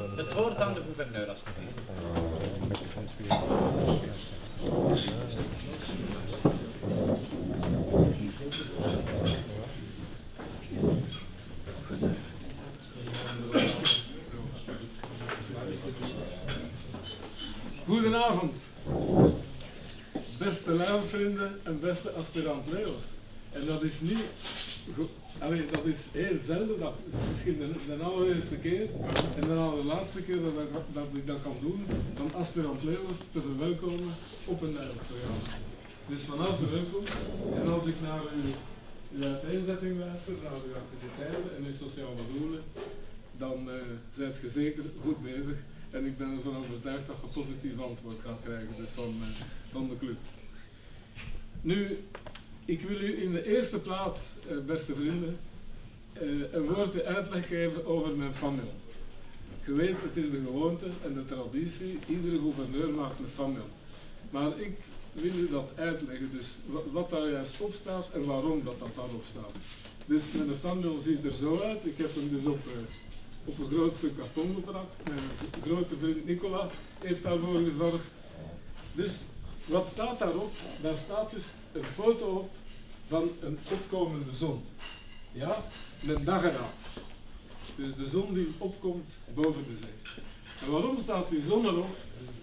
Het woord aan de gouverneur, alstublieft. Goedenavond, beste Leeuwsvrienden en beste aspirant Leeuws. En dat is niet, dat is heel zelden, dat is misschien de allereerste keer en de allerlaatste keer dat ik dat kan doen, om aspirant Leeuws te verwelkomen op een Leeuwsprogramma. Dus van harte welkom. En als ik naar uw uiteenzetting luister, naar uw activiteiten en uw sociale doelen, dan zijt je zeker goed bezig. En ik ben ervan overtuigd dat je een positief antwoord gaat krijgen dus van de club. Nu, ik wil u in de eerste plaats, beste vrienden, een woordje uitleg geven over mijn famille. Je weet, het is de gewoonte en de traditie, iedere gouverneur maakt een famille. Maar ik wil u dat uitleggen, dus wat daar juist op staat en waarom dat daarop staat. Dus mijn famille ziet er zo uit, ik heb hem dus op een groot stuk karton gebracht. Mijn grote vriend Nicola heeft daarvoor gezorgd. Dus wat staat daarop? Daar staat dus een foto op van een opkomende zon. Ja, een dageraad. Dus de zon die opkomt boven de zee. En waarom staat die zon erop?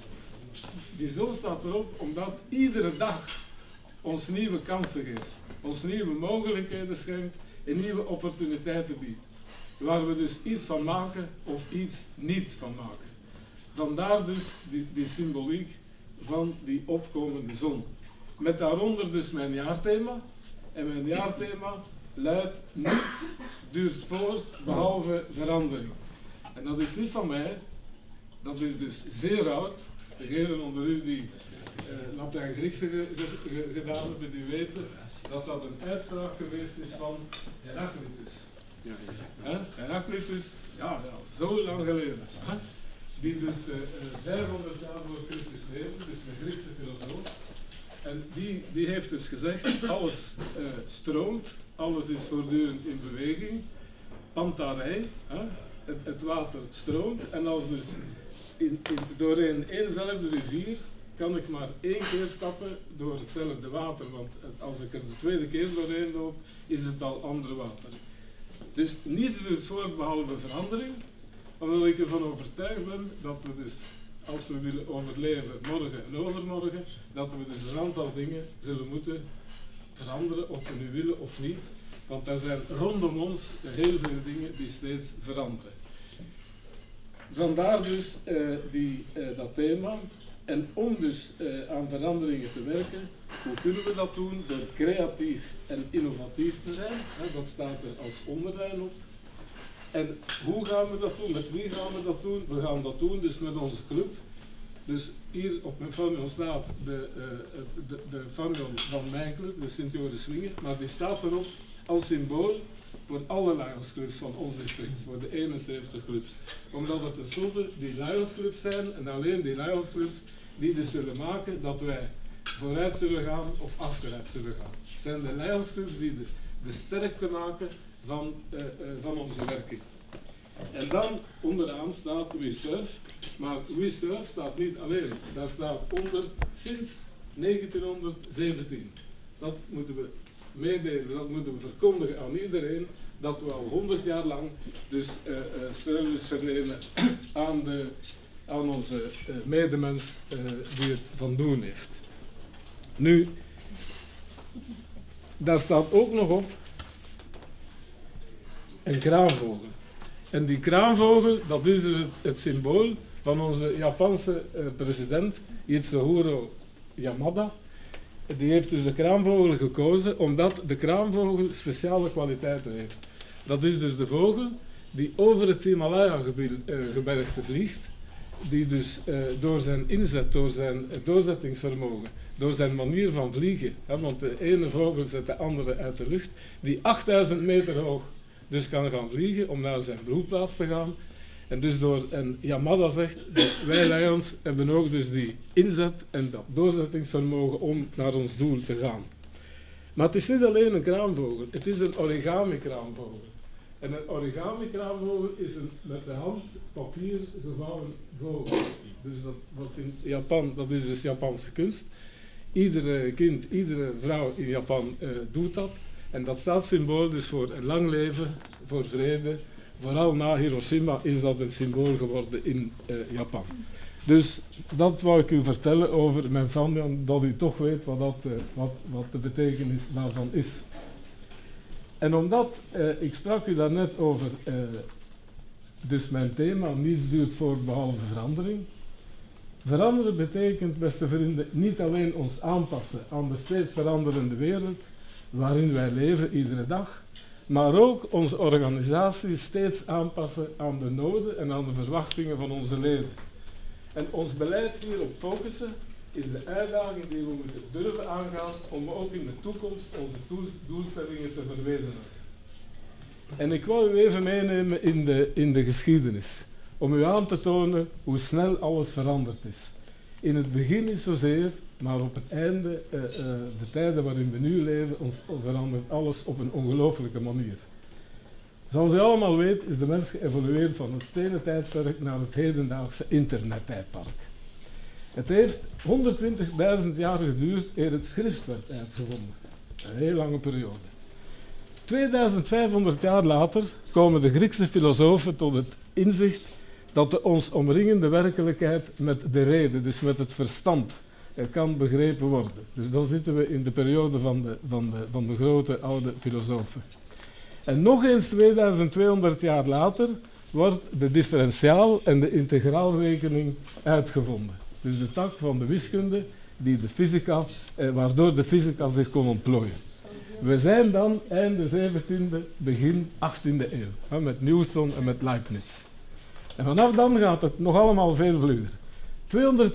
Die zon staat erop omdat iedere dag ons nieuwe kansen geeft, ons nieuwe mogelijkheden schenkt en nieuwe opportuniteiten biedt. Waar we dus iets van maken of iets niet van maken. Vandaar dus die symboliek van die opkomende zon. Met daaronder dus mijn jaarthema. En mijn jaarthema luidt: niets duurt voort behalve verandering. En dat is niet van mij, dat is dus zeer oud. Degenen onder u die Latijn-Griekse gedaan hebben, die weten dat dat een uitspraak geweest is van Heraclitus. Heraclitus, ja, zo lang geleden. Die dus 500 jaar voor Christus leefde, dus een Griekse filosoof. En die heeft dus gezegd, alles stroomt, alles is voortdurend in beweging. Pantarei, het water stroomt. En als dus doorheen éénzelfde rivier kan ik maar één keer stappen door hetzelfde water. Want als ik er de tweede keer doorheen loop, is het al ander water. Dus niets duurt voort behalve verandering, omdat ik ervan overtuigd ben dat we dus, als we willen overleven morgen en overmorgen, dat we dus een aantal dingen zullen moeten veranderen, of we nu willen of niet. Want er zijn rondom ons heel veel dingen die steeds veranderen. Vandaar dus dat thema. En om dus aan veranderingen te werken, hoe kunnen we dat doen? Door creatief en innovatief te zijn. Dat staat er als onderlijn op. En hoe gaan we dat doen? Met wie gaan we dat doen? We gaan dat doen dus met onze club. Dus hier op mijn famille staat de famille van mijn club, de Sint-Joris Swingen. Maar die staat erop als symbool voor alle Lionsclubs van ons district, voor de 71 clubs. Omdat het tenslotte die Lionsclubs zijn en alleen die Lionsclubs die dus zullen maken dat wij vooruit zullen gaan of achteruit zullen gaan. Het zijn de Lionsclubs die de sterkte maken van onze werking. En dan onderaan staat We Surf, maar We Surf staat niet alleen. Daar staat onder sinds 1917. Dat moeten we meedelen, dat moeten we verkondigen aan iedereen, dat we al 100 jaar lang dus service verlenen aan onze medemens die het van doen heeft. Nu, daar staat ook nog op een kraanvogel. En die kraanvogel, dat is dus het symbool van onze Japanse president, Itsuhiro Yamada. Die heeft dus de kraanvogel gekozen omdat de kraanvogel speciale kwaliteiten heeft. Dat is dus de vogel die over het Himalaya-gebergte vliegt, die dus door zijn inzet, door zijn doorzettingsvermogen, door zijn manier van vliegen, want de ene vogel zet de andere uit de lucht, die 8000 meter hoog dus kan gaan vliegen om naar zijn broedplaats te gaan. En Yamada zegt, dus wij Lions hebben ook dus die inzet en dat doorzettingsvermogen om naar ons doel te gaan. Maar het is niet alleen een kraanvogel, het is een origami kraanvogel. En een origami-kraanvogel is een met de hand papier gevouwen vogel. Dus dat wordt in Japan, dat is dus Japanse kunst. Iedere kind, iedere vrouw in Japan doet dat. En dat staat symbool dus voor een lang leven, voor vrede. Vooral na Hiroshima is dat een symbool geworden in Japan. Dus dat wou ik u vertellen over mijn Fandian, dat u toch weet wat de betekenis daarvan is. En omdat, ik sprak u daarnet over, dus mijn thema, niets duurt voort behalve verandering. Veranderen betekent, beste vrienden, niet alleen ons aanpassen aan de steeds veranderende wereld waarin wij leven iedere dag, maar ook onze organisatie steeds aanpassen aan de noden en aan de verwachtingen van onze leden. En ons beleid hierop focussen is de uitdaging die we moeten durven aangaan om ook in de toekomst onze doelstellingen te verwezenlijken. En ik wil u even meenemen in de geschiedenis, om u aan te tonen hoe snel alles veranderd is. In het begin niet zozeer, maar op het einde, de tijden waarin we nu leven, verandert alles op een ongelooflijke manier. Zoals u allemaal weet is de mens geëvolueerd van het stenen tijdperk naar het hedendaagse internettijdperk. Het heeft 120.000 jaar geduurd eer het schrift werd uitgevonden. Een heel lange periode. 2500 jaar later komen de Griekse filosofen tot het inzicht dat de ons omringende werkelijkheid met de reden, dus met het verstand, kan begrepen worden. Dus dan zitten we in de periode van de grote oude filosofen. En nog eens 2200 jaar later wordt de differentiaal- en de integraalrekening uitgevonden. Dus de tak van de wiskunde die de fysica, waardoor de fysica zich kon ontplooien. We zijn dan einde 17e, begin 18e eeuw, met Newton en met Leibniz. En vanaf dan gaat het nog allemaal veel vlugger. 200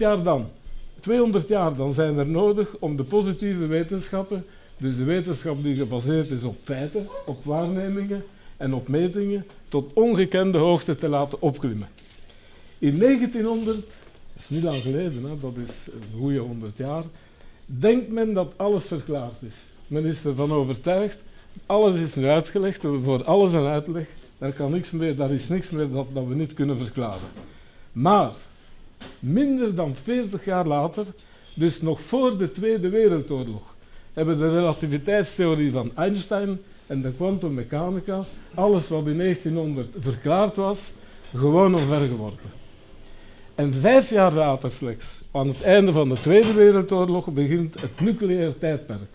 jaar dan zijn er nodig om de positieve wetenschappen, dus de wetenschap die gebaseerd is op feiten, op waarnemingen en op metingen, tot ongekende hoogte te laten opklimmen. In 1900, dat is niet lang geleden, hè, dat is een goede 100 jaar, denkt men dat alles verklaard is. Men is ervan overtuigd, alles is nu uitgelegd, we hebben voor alles een uitleg, daar is niks meer dat we niet kunnen verklaren. Maar, minder dan 40 jaar later, dus nog voor de Tweede Wereldoorlog, hebben de relativiteitstheorie van Einstein en de kwantummechanica, alles wat in 1900 verklaard was, gewoon omvergeworpen. En 5 jaar later slechts, aan het einde van de Tweede Wereldoorlog, begint het nucleair tijdperk.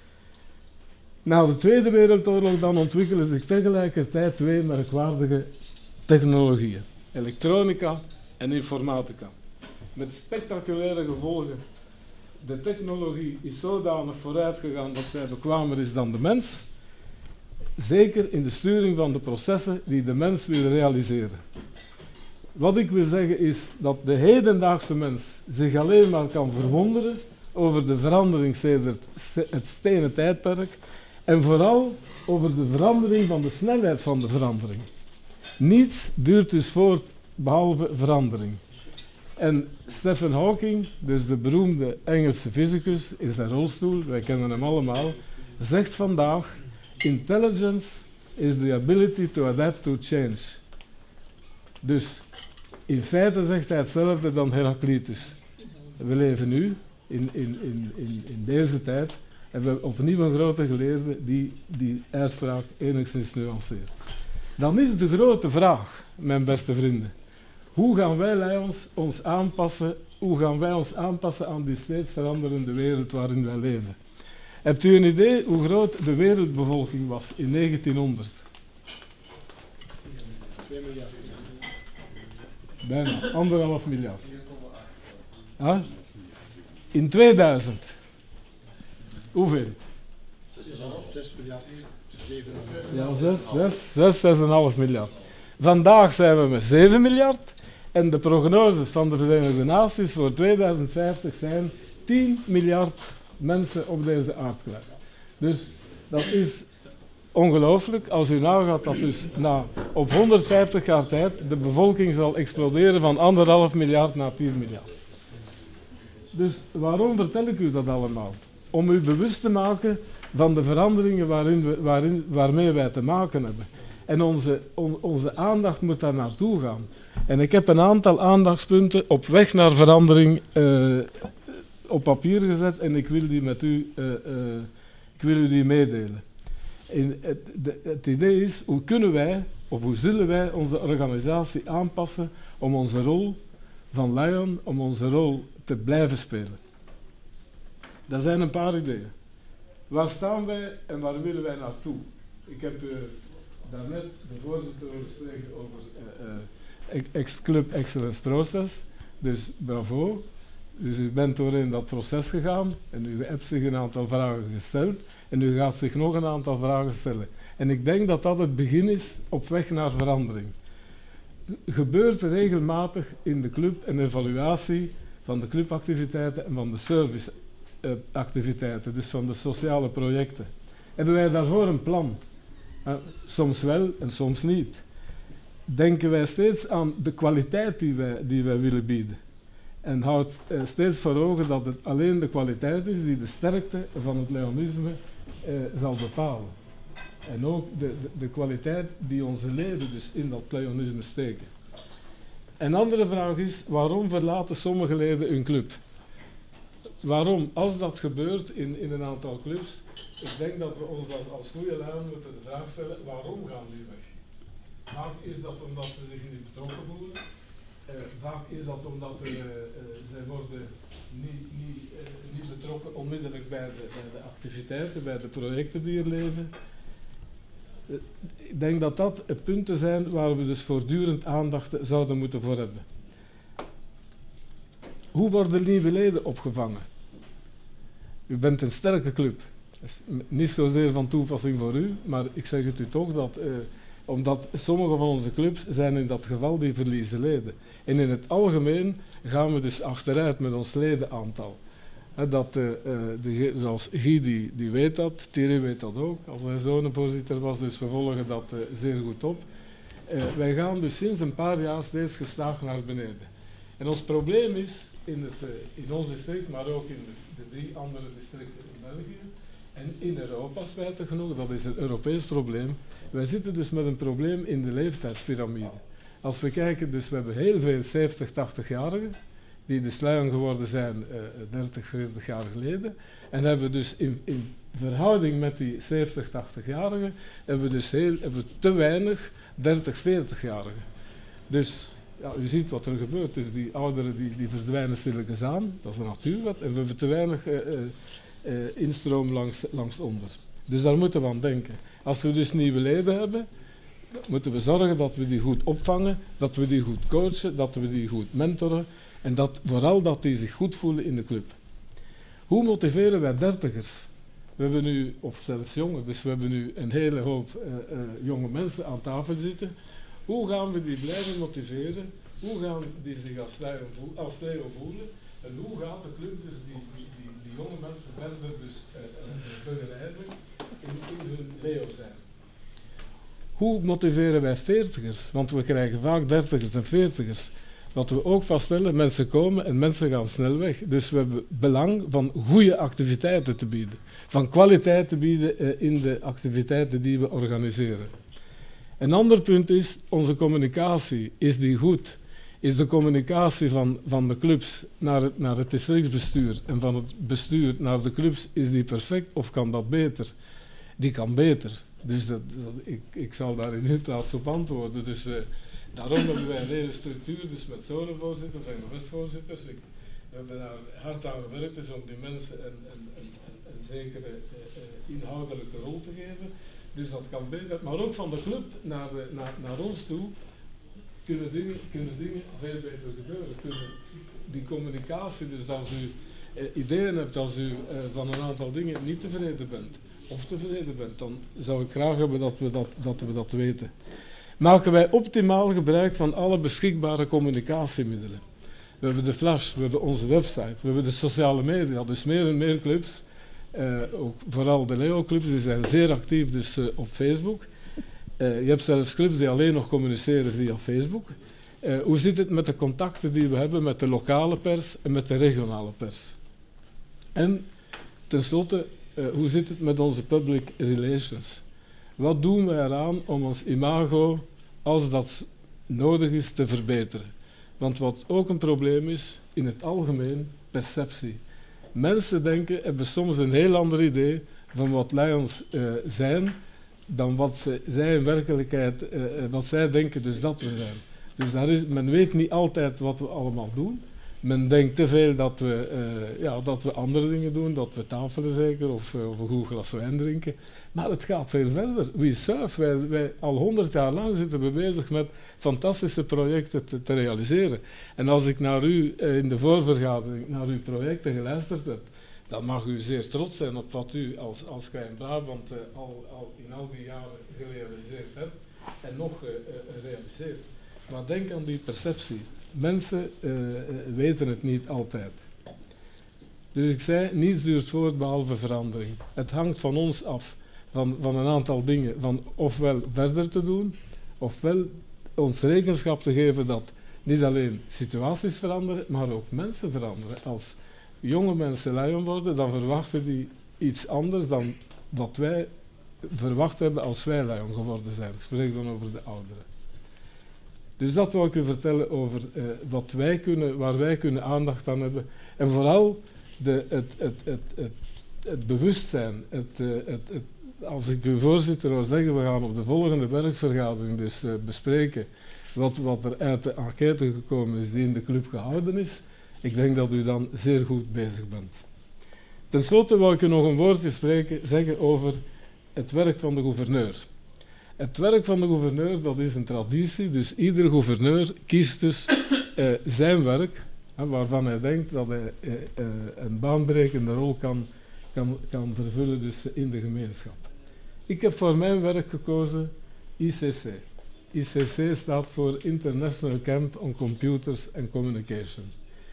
Na de Tweede Wereldoorlog dan ontwikkelen zich tegelijkertijd 2 merkwaardige technologieën. Elektronica en informatica. Met spectaculaire gevolgen. De technologie is zodanig vooruit gegaan dat zij bekwamer is dan de mens. Zeker in de sturing van de processen die de mens wil realiseren. Wat ik wil zeggen is dat de hedendaagse mens zich alleen maar kan verwonderen over de verandering sedert het stenen tijdperk en vooral over de verandering van de snelheid van de verandering. Niets duurt dus voort behalve verandering. En Stephen Hawking, dus de beroemde Engelse fysicus in zijn rolstoel, wij kennen hem allemaal, zegt vandaag: intelligence is the ability to adapt to change. Dus in feite zegt hij hetzelfde dan Heraclitus. We leven nu, in deze tijd, en we hebben opnieuw een grote geleerde die uitspraak enigszins nuanceert. Dan is de grote vraag, mijn beste vrienden, hoe gaan wij ons aanpassen aan die steeds veranderende wereld waarin wij leven? Hebt u een idee hoe groot de wereldbevolking was in 1900? 2 miljard. Bijna, 1,5 miljard. Huh? In 2000. Hoeveel? 6 miljard. 6,5 miljard. Vandaag zijn we met 7 miljard en de prognoses van de Verenigde Naties voor 2050 zijn 10 miljard mensen op deze aardklein. Dus dat is ongelooflijk als u nagaat dat dus op 150 jaar tijd de bevolking zal exploderen van 1,5 miljard naar 10 miljard. Dus waarom vertel ik u dat allemaal? Om u bewust te maken van de veranderingen waarmee wij te maken hebben. En onze aandacht moet daar naartoe gaan. En ik heb een aantal aandachtspunten op weg naar verandering op papier gezet en ik wil die met u, ik wil u die meedelen. Het idee is, hoe kunnen wij, of hoe zullen wij onze organisatie aanpassen om onze rol van Lion, om onze rol te blijven spelen. Er zijn een paar ideeën. Waar staan wij en waar willen wij naartoe? Ik heb daarnet de voorzitter horen spreken over Club Excellence Process, dus bravo. Dus u bent doorheen dat proces gegaan en u hebt zich een aantal vragen gesteld en u gaat zich nog een aantal vragen stellen. En ik denk dat dat het begin is op weg naar verandering. Gebeurt regelmatig in de club een evaluatie van de clubactiviteiten en van de serviceactiviteiten, dus van de sociale projecten. Hebben wij daarvoor een plan? Soms wel en soms niet. Denken wij steeds aan de kwaliteit die wij willen bieden. En houd steeds voor ogen dat het alleen de kwaliteit is die de sterkte van het Leonisme zal bepalen. En ook de kwaliteit die onze leden dus in dat Leonisme steken. Een andere vraag is, waarom verlaten sommige leden hun club? Waarom? Als dat gebeurt in een aantal clubs, ik denk dat we ons dan als goede lijn moeten de vraag stellen, waarom gaan die weg? Vaak is dat omdat ze zich niet betrokken voelen. Vaak is dat omdat zij worden niet betrokken onmiddellijk bij de activiteiten, bij de projecten die er leven. Ik denk dat dat punten zijn waar we dus voortdurend aandacht zouden moeten voor hebben. Hoe worden nieuwe leden opgevangen? U bent een sterke club. Dat is niet zozeer van toepassing voor u, maar ik zeg het u toch dat... omdat sommige van onze clubs zijn in dat geval die verliezen leden. En in het algemeen gaan we dus achteruit met ons ledenaantal. Zoals Guy die weet dat, Thierry weet dat ook, als hij zonnevoorzitter was, dus we volgen dat zeer goed op. Wij gaan dus sinds een paar jaar steeds gestaag naar beneden. En ons probleem is, in ons district, maar ook in de 3 andere districten in België, en in Europa, spijtig genoeg, dat is een Europees probleem. Wij zitten dus met een probleem in de leeftijdspyramide. Als we kijken, dus we hebben heel veel 70, 80-jarigen, die dus Lion geworden zijn 30, 40 jaar geleden. En hebben we dus in verhouding met die 70, 80-jarigen, hebben we dus te weinig 30, 40-jarigen. Dus ja, u ziet wat er gebeurt. Dus die ouderen die verdwijnen stilletjes aan, dat is de natuurwet, en we hebben te weinig instroom langs onder. Dus daar moeten we aan denken. Als we dus nieuwe leden hebben, moeten we zorgen dat we die goed opvangen, dat we die goed coachen, dat we die goed mentoren en vooral dat die zich goed voelen in de club. Hoe motiveren wij dertigers? We hebben nu, of zelfs jonger, dus we hebben nu een hele hoop jonge mensen aan tafel zitten. Hoe gaan we die blijven motiveren? Hoe gaan die zich als Leo voelen? En hoe gaat de club dus die jonge mensen verder dus, begeleiden in hun Leo zijn? Hoe motiveren wij 40ers? Want we krijgen vaak 30ers en 40ers. Wat we ook vaststellen, mensen komen en mensen gaan snel weg. Dus we hebben belang van goede activiteiten te bieden. Van kwaliteit te bieden in de activiteiten die we organiseren. Een ander punt is, onze communicatie. Is die goed? Is de communicatie van de clubs naar het districtsbestuur en van het bestuur naar de clubs, is die perfect of kan dat beter? Die kan beter. Dus ik zal daar in uw plaats op antwoorden. Dus daarom hebben wij een hele structuur, dus met zonevoorzitters en gewestvoorzitters. We hebben daar hard aan gewerkt dus om die mensen een zekere inhoudelijke rol te geven. Dus dat kan beter. Maar ook van de club naar ons toe kunnen dingen veel beter gebeuren. Die communicatie, dus als u ideeën hebt, als u van een aantal dingen niet tevreden bent, of tevreden bent, dan zou ik graag hebben dat we dat weten. Maken wij optimaal gebruik van alle beschikbare communicatiemiddelen. We hebben de flash, we hebben onze website, we hebben de sociale media, dus meer en meer clubs, ook vooral de Leo-clubs, die zijn zeer actief dus, op Facebook. Je hebt zelfs clubs die alleen nog communiceren via Facebook. Hoe zit het met de contacten die we hebben met de lokale pers en met de regionale pers? En tenslotte, hoe zit het met onze public relations? Wat doen we eraan om ons imago, als dat nodig is, te verbeteren? Want wat ook een probleem is, in het algemeen, perceptie. Mensen hebben soms een heel ander idee van wat Lions zijn, dan wat zij in werkelijkheid, wat zij denken dus dat we zijn. Dus men weet niet altijd wat we allemaal doen. Men denkt te veel dat we andere dingen doen, dat we tafelen zeker of een goed glas wijn drinken. Maar het gaat veel verder. We Surf, wij al 100 jaar lang zitten we bezig met fantastische projecten te realiseren. En als ik naar u in de voorvergadering naar uw projecten geluisterd heb, dan mag u zeer trots zijn op wat u als Klein-Brabant in al die jaren gerealiseerd hebt en nog realiseert. Maar denk aan die perceptie. Mensen weten het niet altijd. Dus ik zei, niets duurt voort behalve verandering. Het hangt van ons af, van een aantal dingen. Van ofwel verder te doen, ofwel ons rekenschap te geven dat niet alleen situaties veranderen, maar ook mensen veranderen. Als jonge mensen Lion worden, dan verwachten die iets anders dan wat wij verwacht hebben als wij Lion geworden zijn. Ik spreek dan over de ouderen. Dus dat wou ik u vertellen over waar wij kunnen aandacht aan hebben. En vooral het bewustzijn. Als ik uw voorzitter wil zeggen, we gaan op de volgende werkvergadering dus bespreken wat er uit de enquête gekomen is die in de club gehouden is. Ik denk dat u dan zeer goed bezig bent. Ten slotte wil ik u nog een woordje zeggen over het werk van de gouverneur. Het werk van de gouverneur, dat is een traditie, dus iedere gouverneur kiest dus zijn werk, waarvan hij denkt dat hij een baanbrekende rol kan vervullen dus in de gemeenschap. Ik heb voor mijn werk gekozen ICC. ICC staat voor International Camp on Computers and Communication.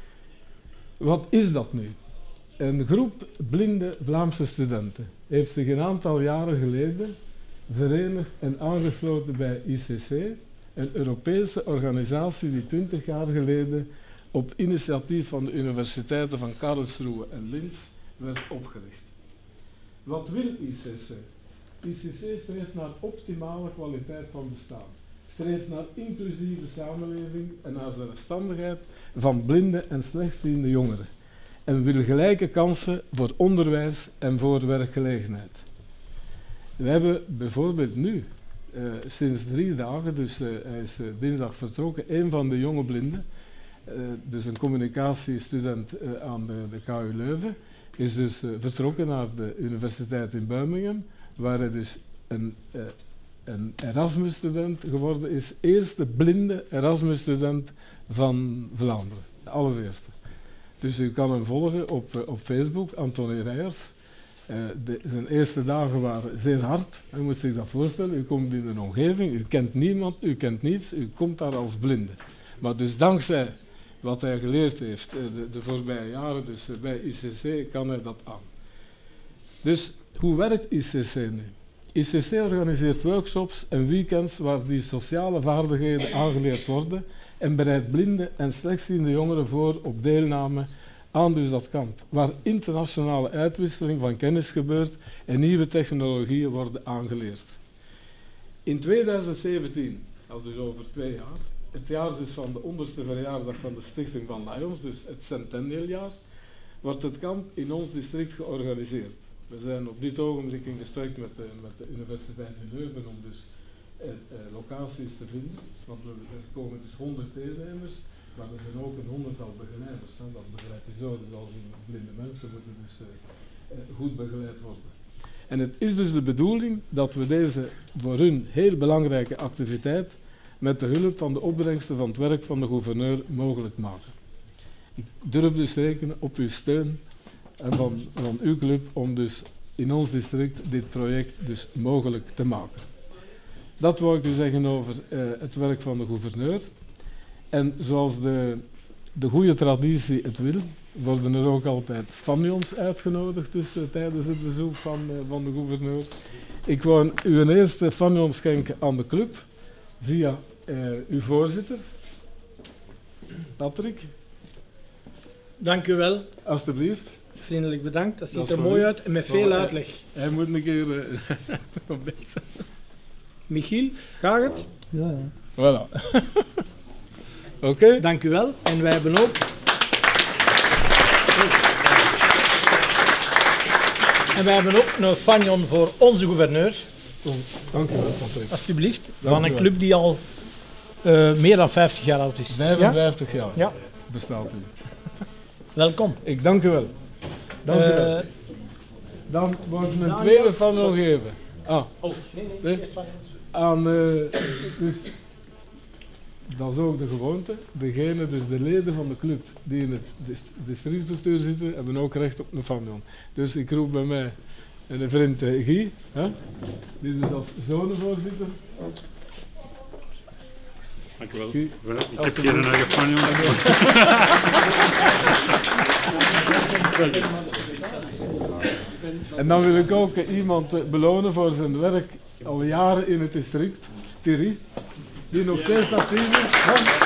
Wat is dat nu? Een groep blinde Vlaamse studenten heeft zich een aantal jaren geleden verenigd en aangesloten bij ICC, een Europese organisatie die 20 jaar geleden op initiatief van de universiteiten van Karlsruhe en Linz werd opgericht. Wat wil ICC? ICC streeft naar optimale kwaliteit van bestaan, streeft naar inclusieve samenleving en naar de zelfstandigheid van blinde en slechtziende jongeren en wil gelijke kansen voor onderwijs en voor werkgelegenheid. We hebben bijvoorbeeld nu, sinds 3 dagen, dus hij is dinsdag vertrokken, een van de jonge blinden, dus een communicatiestudent aan de KU Leuven, is dus vertrokken naar de universiteit in Birmingham, waar hij dus een Erasmus-student geworden is, eerste blinde Erasmus-student van Vlaanderen, de allereerste. Dus u kan hem volgen op Facebook, Anthony Rijers. Zijn eerste dagen waren zeer hard. U moet zich dat voorstellen. U komt in een omgeving, u kent niemand, u kent niets, u komt daar als blinde. Maar dus dankzij wat hij geleerd heeft de voorbije jaren, dus bij ICC, kan hij dat aan. Dus hoe werkt ICC nu? ICC organiseert workshops en weekends waar die sociale vaardigheden aangeleerd worden en bereidt blinde en slechtziende jongeren voor op deelname aan dus dat kamp, waar internationale uitwisseling van kennis gebeurt en nieuwe technologieën worden aangeleerd. In 2017, dat is dus over 2 jaar, het jaar dus van de 100ste verjaardag van de Stichting van Lions, dus het centennialjaar, wordt het kamp in ons district georganiseerd. We zijn op dit ogenblik in gesprek met de Universiteit in Leuven om dus locaties te vinden, want er komen dus 100 deelnemers, maar er zijn ook een 100-tal begeleiders. Hè. Dat begrijpt u zo, dus als blinde mensen moeten dus goed begeleid worden. En het is dus de bedoeling dat we deze voor hun heel belangrijke activiteit met de hulp van de opbrengsten van het werk van de gouverneur mogelijk maken. Ik durf dus rekenen op uw steun en van uw club om dus in ons district dit project dus mogelijk te maken. Dat wou ik u zeggen over het werk van de gouverneur. En zoals de goede traditie het wil, worden er ook altijd fanions uitgenodigd dus, tijdens het bezoek van de gouverneur. Ik wou u een eerste fanion schenken aan de club via uw voorzitter, Patrick. Dank u wel. Alsjeblieft. Vriendelijk bedankt, dat ziet er mooi uit en met veel uitleg. Hij moet een keer op beeld zijn. Michiel, gaat het? Ja. Voilà. Oké? Dank u wel. En wij hebben ook... En wij hebben ook een fanion voor onze gouverneur, Dank u wel, Patrick. alstublieft. Dank Van u een wel. club die al meer dan 50 jaar oud is. 55 jaar Ja? bestaat u. Welkom. Ik dank u wel. Dank u wel. Eh, Dan wordt mijn Daniel. tweede van nog geven. Ah, Oh, Nee. eerst van ons. aan, dus dat is ook de gewoonte. Degene, dus de leden van de club die in het districtsbestuur zitten, hebben ook recht op een fanion. Dus ik roep bij mij een vriend Guy, hè, die dus als zonenvoorzitter. Dank u wel. Guy, Ik heb hier een eigen fanion. En dan wil ik ook iemand belonen voor zijn werk al jaren in het district, Thierry, die nog steeds actief is. Hè?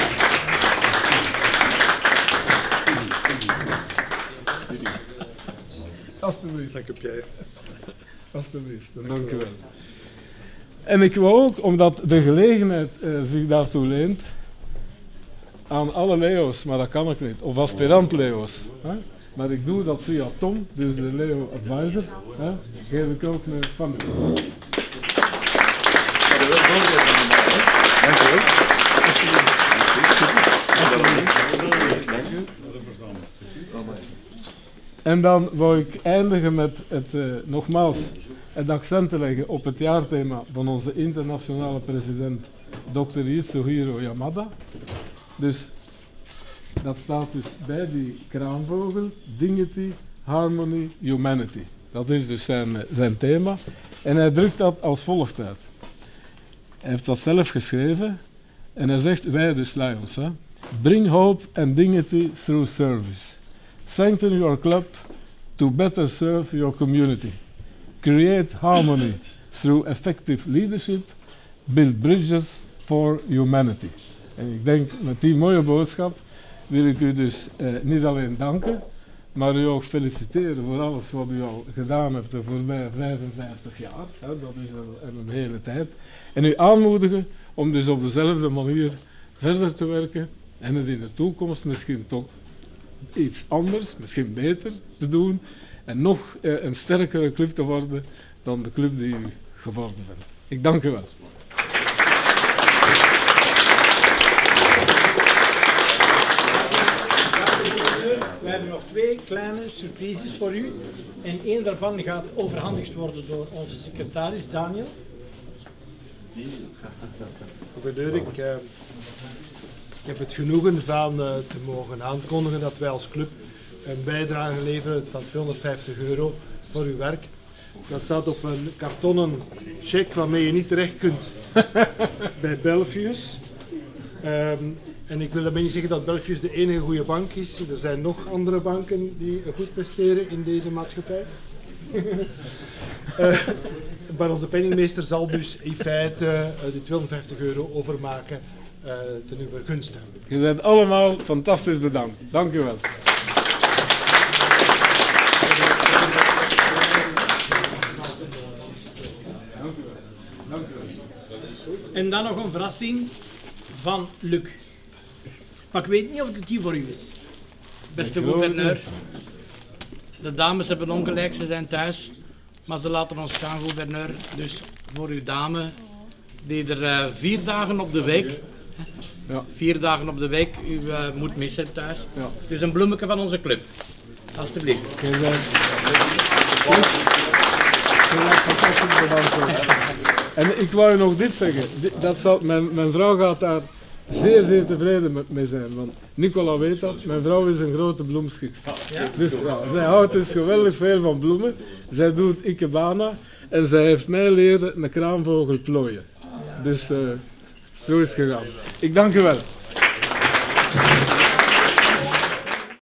Alsjeblieft. Dank u, Pierre. Alsjeblieft, dank u wel. En ik wil ook, omdat de gelegenheid zich daartoe leent, aan alle Leo's, maar dat kan ik niet, of aspirant Leo's. Hè? Maar ik doe dat via Tom, dus de Leo Advisor, hè? Geef ik ook een van. Dank u wel. En dan wil ik eindigen met het, nogmaals het accent te leggen op het jaarthema van onze internationale president, Dr. Yatsuhiro Yamada. Dus dat staat dus bij die kraanvogel, Dignity, Harmony, Humanity. Dat is dus zijn thema. En hij drukt dat als volgt uit. Hij heeft dat zelf geschreven en hij zegt, wij dus Lions, hè, bring hope and dignity through service. Strengthen your club to better serve your community. Create harmony through effective leadership. Build bridges for humanity. En ik denk, met die mooie boodschap wil ik u dus niet alleen danken, maar u ook feliciteren voor alles wat u al gedaan hebt de voorbije 55 jaar. Hè, dat is een hele tijd. En u aanmoedigen om dus op dezelfde manier verder te werken en het in de toekomst misschien toch iets anders, misschien beter te doen en nog een sterkere club te worden dan de club die u geworden bent. Ik dank u wel. We hebben nog twee kleine surprises voor u. En één daarvan gaat overhandigd worden door onze secretaris, Daniel. Gouverneur, ik heb het genoegen van te mogen aankondigen dat wij als club een bijdrage leveren van €250 voor uw werk. Dat staat op een kartonnen cheque waarmee je niet terecht kunt bij Belfius. En ik wil daarmee niet zeggen dat Belfius de enige goede bank is. Er zijn nog andere banken die goed presteren in deze maatschappij. Maar onze penningmeester zal dus in feite die €250 overmaken ten uw gunste. Je bent allemaal fantastisch bedankt. Dank u wel. En dan nog een verrassing van Luc. Maar ik weet niet of het die voor u is. Beste gouverneur, de dames hebben ongelijk, ze zijn thuis. Maar ze laten ons gaan, gouverneur. Dus voor uw dame, die er 4 dagen op de week, Ja. 4 dagen op de week, u moet missen thuis. Ja. Dus een bloemetje van onze club. Alsjeblieft. Je bent fantastisch bedankt. En ik wou je nog dit zeggen. Mijn vrouw gaat daar zeer tevreden mee zijn. Want Nicola weet dat. Mijn vrouw is een grote bloemschikster. Dus ja, zij houdt dus geweldig veel van bloemen. Zij doet ikebana. En zij heeft mij leren een kraanvogel plooien. Dus zo is het gegaan. Ik dank u wel.